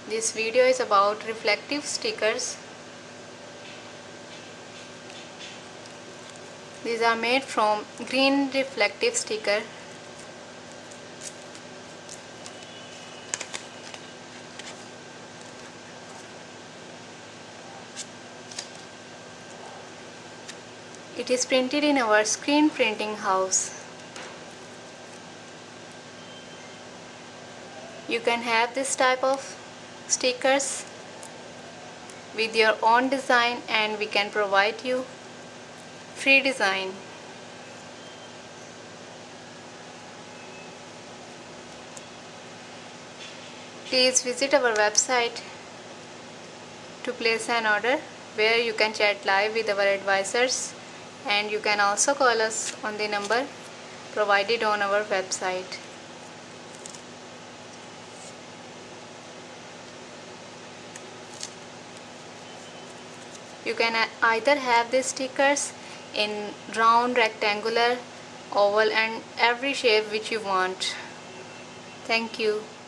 This video is about reflective stickers. These are made from green reflective sticker. It is printed in our screen printing house. You can have this type of stickers with your own design, and we can provide you free design. Please visit our website to place an order, where you can chat live with our advisors, and you can also call us on the number provided on our website. You can either have these stickers in round, rectangular, oval, and every shape which you want. Thank you.